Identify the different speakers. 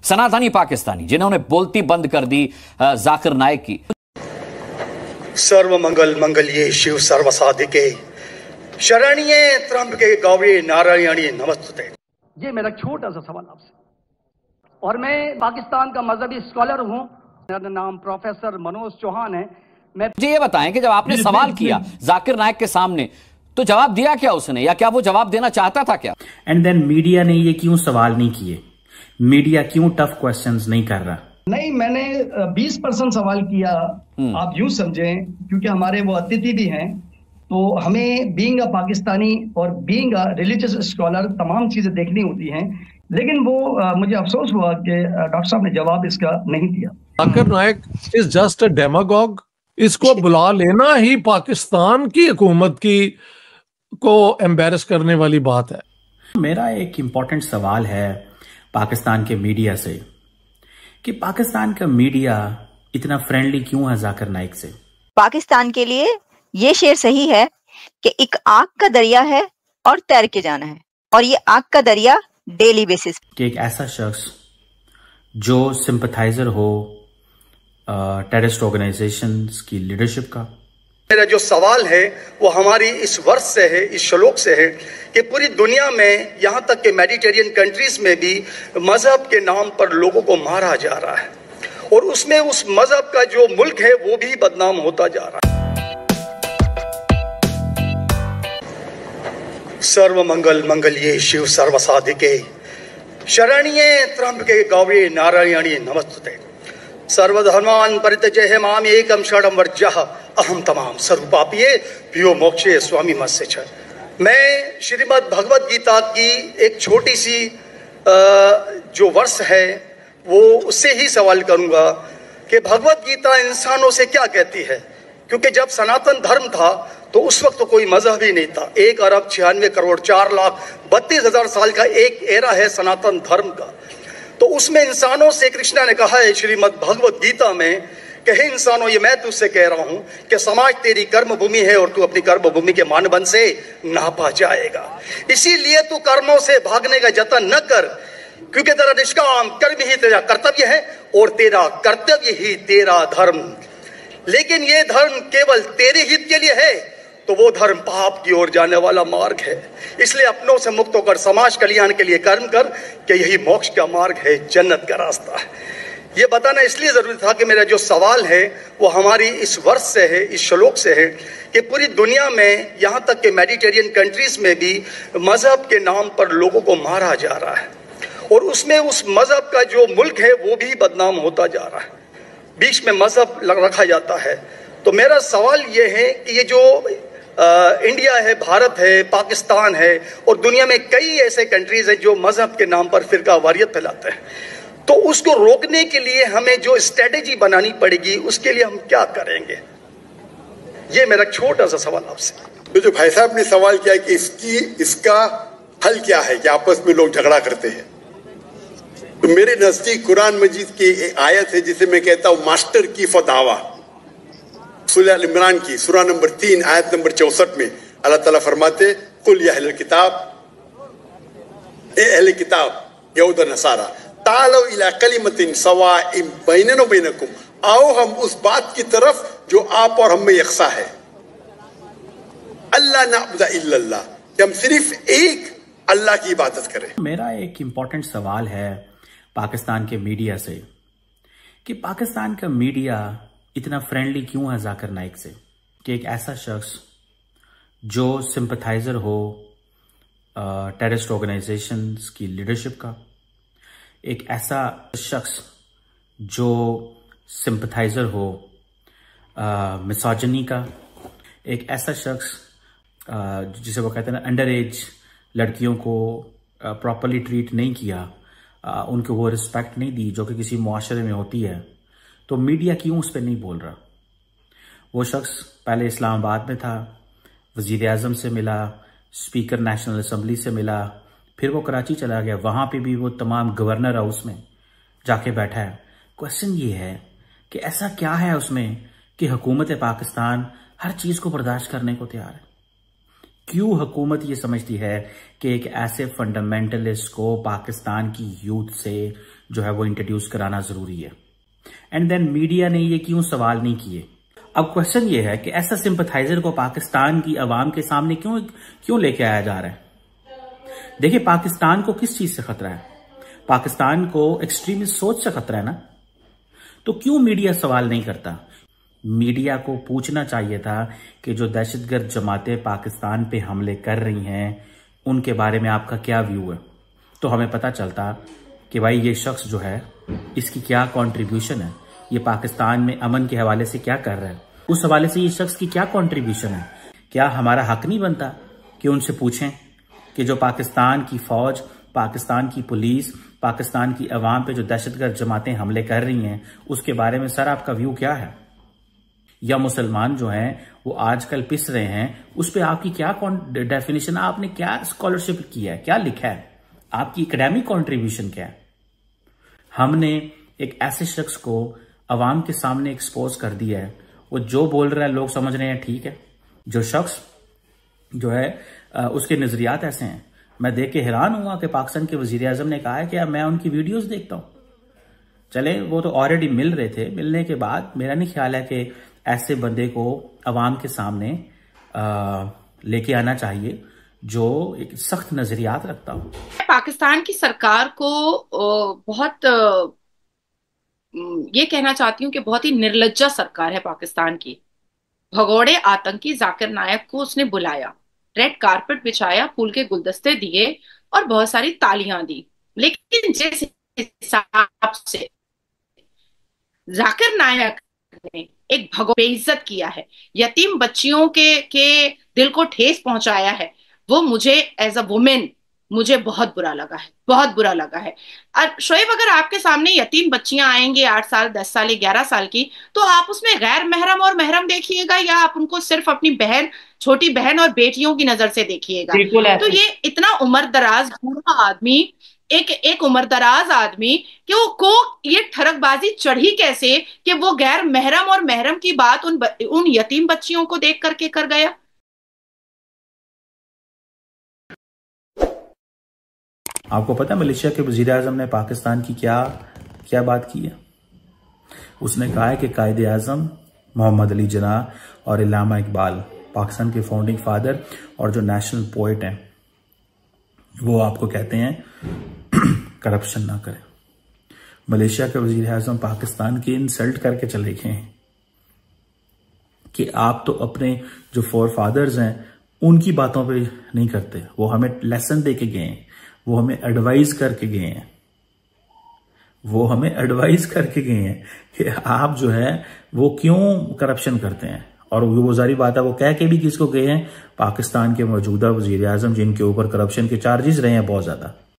Speaker 1: सनातनी पाकिस्तानी जिन्होंने बोलती बंद कर दी जाकिर नाइक की।
Speaker 2: सर्व मंगल मंगल्ये शिव सर्व साधिके शरण्ये त्र्यंबके गौरी नारायणी नमस्ते।
Speaker 3: ये मेरा छोटा सा सवाल आपसे, और मैं पाकिस्तान का मजहबी स्कॉलर हूँ। मेरा नाम प्रोफेसर मनोज चौहान है।
Speaker 1: मुझे ये बताएं कि जब आपने सवाल किया जाकिर नाइक के सामने तो जवाब दिया क्या उसने, या क्या वो जवाब देना चाहता था क्या?
Speaker 4: एंड देन मीडिया ने ये क्यों सवाल नहीं किए? मीडिया क्यों टफ क्वेश्चंस नहीं कर रहा?
Speaker 3: नहीं, मैंने 20% सवाल किया, आप यूं समझें, क्योंकि हमारे वो अतिथि भी हैं, तो हमें बीइंग अ पाकिस्तानी और बीइंग अ रिलीजियस स्कॉलर तमाम चीजें देखनी होती हैं। लेकिन वो मुझे अफसोस हुआ कि डॉक्टर साहब ने जवाब इसका नहीं दिया।
Speaker 5: Zakir Naik is just a demagogue. इसको बुला लेना ही पाकिस्तान की हुकूमत की को एम्बेरस करने वाली बात है।
Speaker 4: मेरा एक इंपॉर्टेंट सवाल है पाकिस्तान के मीडिया से कि पाकिस्तान का मीडिया इतना फ्रेंडली क्यों है जाकिर नाइक से?
Speaker 6: पाकिस्तान के लिए ये शेर सही है कि एक आग का दरिया है और तैर के जाना है, और ये आग का दरिया डेली बेसिस
Speaker 4: कि एक ऐसा शख्स जो सिंपथाइजर हो टेररिस्ट ऑर्गेनाइजेशंस की लीडरशिप का।
Speaker 2: मेरा जो सवाल है वो हमारी इस वर्ष से है, इस श्लोक से है कि पूरी दुनिया में, यहाँ तक कि मेडिटेरियन कंट्रीज में भी मजहब के नाम पर लोगों को मारा जा रहा है, और उसमें उस मजहब का जो मुल्क है वो भी बदनाम होता जा रहा है। सर्व मंगल मंगल्ये शिव सर्व साधिके शरण्ये त्र्यंबके गौरी नारायणी नमस्ते। सर्वधर्मान् परित्यज्य माम एकम शरणं व्रजः अहम तमाम सर्वपापिये प्रियो मोक्षे स्वामी मत्स्य छ। मैं श्रीमद् भगवद गीता की एक छोटी सी जो वर्ष है वो उससे ही सवाल करूंगा कि भगवद गीता इंसानों से क्या कहती है, क्योंकि जब सनातन धर्म था तो उस वक्त तो कोई मजहब ही नहीं था। 1 अरब 96 करोड़ 4,32,000 साल का एक एरा है सनातन धर्म का। तो उसमें इंसानों से कृष्णा ने कहा है श्रीमद् भगवद गीता में कि हे इंसानों, ये मैं तुझसे कह रहा हूं कि समाज तेरी कर्म भूमि है और तू अपनी कर्म भूमि के मानदंड से नापा जाएगा। इसीलिए तू कर्मों से भागने का जतन न कर, क्योंकि तेरा निष्काम कर्म ही तेरा कर्तव्य है और तेरा कर्तव्य ही तेरा धर्म। लेकिन ये धर्म केवल तेरे हित के लिए है तो वो धर्म पाप की ओर जाने वाला मार्ग है। इसलिए अपनों से मुक्त होकर समाज कल्याण के लिए कर्म कर कि यही मोक्ष का मार्ग है, जन्नत का रास्ता है। ये बताना इसलिए जरूरी था कि मेरा जो सवाल है वो हमारी इस वर्ष से है, इस श्लोक से है कि पूरी दुनिया में, यहाँ तक कि मेडिटेरियन कंट्रीज में भी मजहब के नाम पर लोगों को मारा जा रहा है, और उसमें उस मजहब का जो मुल्क है वो भी बदनाम होता जा रहा है। बीच में मजहब रखा जाता है। तो मेरा सवाल ये है कि ये जो इंडिया है, भारत है, पाकिस्तान है, और दुनिया में कई ऐसे कंट्रीज हैं जो मजहब के नाम पर फिरका वारियत फैलाते हैं, तो उसको रोकने के लिए हमें जो स्ट्रेटेजी बनानी पड़ेगी उसके लिए हम क्या करेंगे? ये मेरा छोटा सा सवाल आपसे।
Speaker 7: तो जो भाई साहब ने सवाल किया कि इसका हल क्या है कि आपस में लोग झगड़ा करते हैं, तो मेरे नजदीक कुरान मजीद की एक आयत है जिसे मैं कहता हूं मास्टर की फदावा, सूरह अल इमरान की सूरह नंबर 3 आयत नंबर 64 में अल्लाह ताला फरमाते कुल या अहले किताब, ए अहले किताब यहूद और नसारा, तालो इला कलिमतिन सवाइम बैनना व बैनकुम, आओ हम उस बात की तरफ जो आप और हम में यकसा है। अल्लाह नअबुदा इल्लल्लाह, कि हम सिर्फ एक अल्लाह की इबादत करें।
Speaker 4: मेरा एक इंपॉर्टेंट सवाल है पाकिस्तान के मीडिया से कि पाकिस्तान का मीडिया इतना फ्रेंडली क्यों है जाकिर नाइक से? कि एक ऐसा शख्स जो सिंपथाइजर हो टेररिस्ट ऑर्गेनाइजेशंस की लीडरशिप का, एक ऐसा शख्स जो सिंपथाइजर हो मिसोजिनी का, एक ऐसा शख्स जिसे वो कहते हैं ना अंडर एज लड़कियों को प्रॉपरली ट्रीट नहीं किया, उनको वो रिस्पेक्ट नहीं दी जो कि किसी मुआशरे में होती है, तो मीडिया क्यों उस पर नहीं बोल रहा? वो शख्स पहले इस्लामाबाद में था, वजीर आजम से मिला, स्पीकर नेशनल असम्बली से मिला, फिर वो कराची चला गया, वहां पे भी वो तमाम गवर्नर हाउस में जाके बैठा है। क्वेश्चन ये है कि ऐसा क्या है उसमें कि हुकूमत पाकिस्तान हर चीज को बर्दाश्त करने को तैयार है? क्यों हुकूमत ये समझती है कि एक ऐसे फंडामेंटलिस्ट को पाकिस्तान की यूथ से जो है वो इंट्रोड्यूस कराना जरूरी है। एंड देन मीडिया ने ये क्यों सवाल नहीं किए? अब क्वेश्चन ये है कि ऐसा सिंपथाइजर को पाकिस्तान की आवाम के सामने क्यों लेके आया जा रहा है? देखिए, पाकिस्तान को किस चीज से खतरा है? पाकिस्तान को एक्सट्रीमिस्ट सोच से खतरा है ना। तो क्यों मीडिया सवाल नहीं करता? मीडिया को पूछना चाहिए था कि जो दहशतगर्द जमातें पाकिस्तान पे हमले कर रही हैं उनके बारे में आपका क्या व्यू है। तो हमें पता चलता कि भाई ये शख्स जो है इसकी क्या कंट्रीब्यूशन है, ये पाकिस्तान में अमन के हवाले से क्या कर रहा है, उस हवाले से ये शख्स की क्या कंट्रीब्यूशन है। क्या हमारा हक नहीं बनता कि उनसे पूछें कि जो पाकिस्तान की फौज, पाकिस्तान की पुलिस, पाकिस्तान की अवाम पे जो दहशतगर्द जमातें हमले कर रही हैं उसके बारे में सर आपका व्यू क्या है? या मुसलमान जो हैं वो आजकल पिस रहे हैं, उस पर आपकी क्या डेफिनेशन, आपने क्या स्कॉलरशिप किया है, क्या लिखा है, आपकी एकेडमिक कंट्रीब्यूशन क्या है? हमने एक ऐसे शख्स को अवाम के सामने एक्सपोज कर दिया है, वो जो बोल रहा है लोग समझ रहे हैं ठीक है। जो शख्स जो है उसके नजरियात ऐसे हैं। मैं देख के हैरान हुआ कि पाकिस्तान के वजीर आजम ने कहा है कि मैं उनकी वीडियोस देखता हूं। चले, वो तो ऑलरेडी मिल रहे थे, मिलने के बाद मेरा नहीं ख्याल है कि ऐसे बंदे को अवाम के सामने लेके आना चाहिए जो एक सख्त नजरियात रखता हो।
Speaker 8: पाकिस्तान की सरकार को बहुत ये कहना चाहती हूँ कि बहुत ही निर्लज्जा सरकार है पाकिस्तान की। भगोड़े आतंकी जाकिर नायक को उसने बुलाया, रेड कारपेट बिछाया, फूल के गुलदस्ते दिए और बहुत सारी तालियां दी। लेकिन जिस हिसाब से जाकिर नायक ने एक बेइज्जत किया है, यतीम बच्चियों के दिल को ठेस पहुंचाया है, वो मुझे एज अ वुमेन मुझे बहुत बुरा लगा है, बहुत बुरा लगा है। शोएब, अगर आपके सामने यतीम बच्चियां आएंगी 8 साल, 10 साल, 11 साल की, तो आप उसमें गैर महरम और महरम देखिएगा या आप उनको सिर्फ अपनी बहन, छोटी बहन और बेटियों की नजर से देखिएगा? तो ये इतना उम्र दराज बूढ़ा आदमी, एक उम्रदराज आदमी कि को ये ठरकबाजी चढ़ी कैसे कि वो गैर महरम और महरम की बात उन यतीम बच्चियों को देख करके कर गया।
Speaker 4: आपको पता है मलेशिया के वजीर आजम ने पाकिस्तान की क्या बात की है? उसने कहा है कि कायदे आजम मोहम्मद अली जिन्नाह और इल्लामा इकबाल, पाकिस्तान के फाउंडिंग फादर और जो नेशनल पोएट हैं, वो आपको कहते हैं करप्शन ना करें। मलेशिया के वजीर आजम पाकिस्तान की इंसल्ट करके चले गए हैं कि आप तो अपने जो फोर फादर्स हैं उनकी बातों पे नहीं करते। वो हमें लेसन दे के गए हैं, वो हमें एडवाइज करके गए हैं, वो हमें एडवाइज करके गए हैं कि आप जो है वो क्यों करप्शन करते हैं। और वो जारी बात है, वो कह के भी किसको गए हैं? पाकिस्तान के मौजूदा वजीर आजम, जिनके ऊपर करप्शन के चार्जेस रहे हैं बहुत ज्यादा।